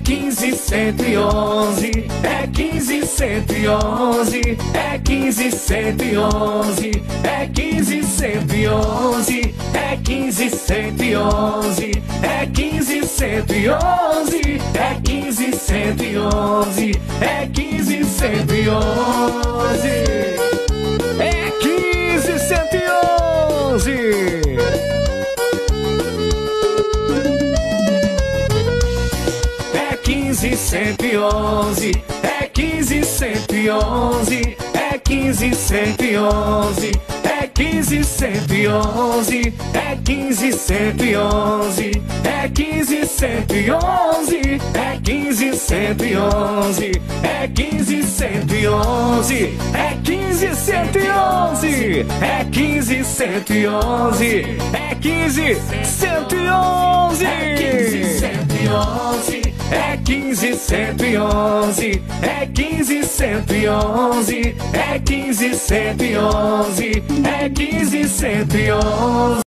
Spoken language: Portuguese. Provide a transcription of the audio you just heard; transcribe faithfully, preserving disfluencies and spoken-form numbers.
quinze, cento e onze, é quinze, cento e onze, é quinze, cento e onze, é quinze, cento e onze, é quinze, cento e onze, é quinze, cento e onze, é quinze, cento e onze, é quinze, cento e onze, é quinze, cento e onze. quinze, cento e onze, é quinze, cento e onze, é quinze, cento e onze, é quinze, cento e onze, é quinze, cento e onze, é quinze, cento e onze, é quinze, cento e onze, é quinze, cento e onze, é quinze, cento e onze, é quinze, cento e onze, é quinze, cento e onze, é quinze, cento e onze. É quinze, cento e onze, é quinze, cento e onze, é quinze, cento e onze, é quinze, cento e onze.